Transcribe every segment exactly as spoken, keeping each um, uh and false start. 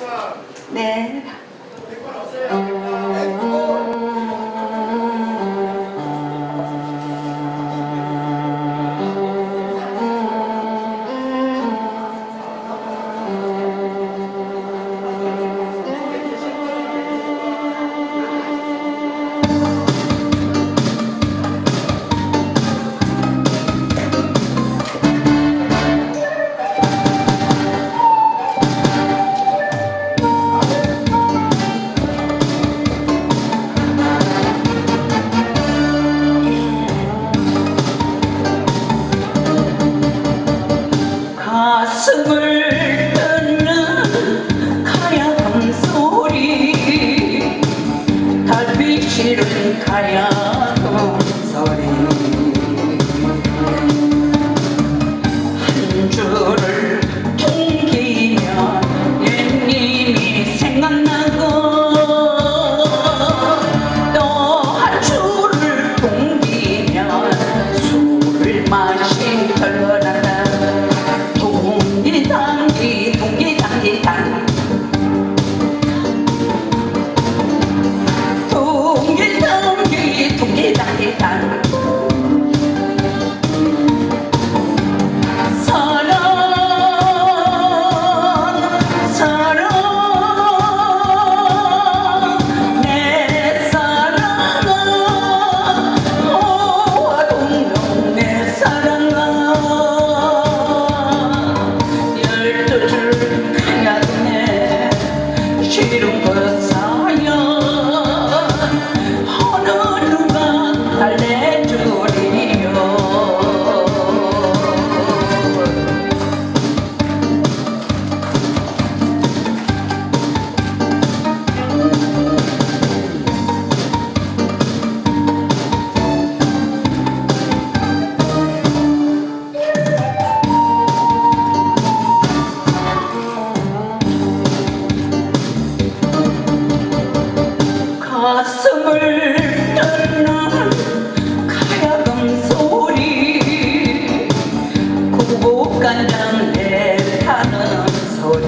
네. 가슴을 뜯는 가야금 소리, 달빛 실은 가야금 소리, 한 줄을 퉁기면 옛님이 생각나고 또 한 줄을 퉁기면 술을 마신 결론한다. 동기당기 동기당기당 동기당기 동기당기당 사랑 사랑 내 사랑아 오와 동동 내 사랑아 싫은 것 사연 어느 누가 달래주리요. 가슴을 뜯는 가야금 소리, 구곡간장 내타는 소리,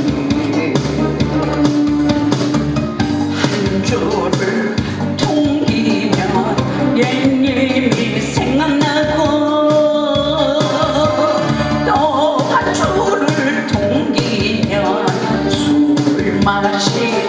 한 줄을 퉁기면 옛님이 생각나고 또 한 줄을 퉁기면 술 마시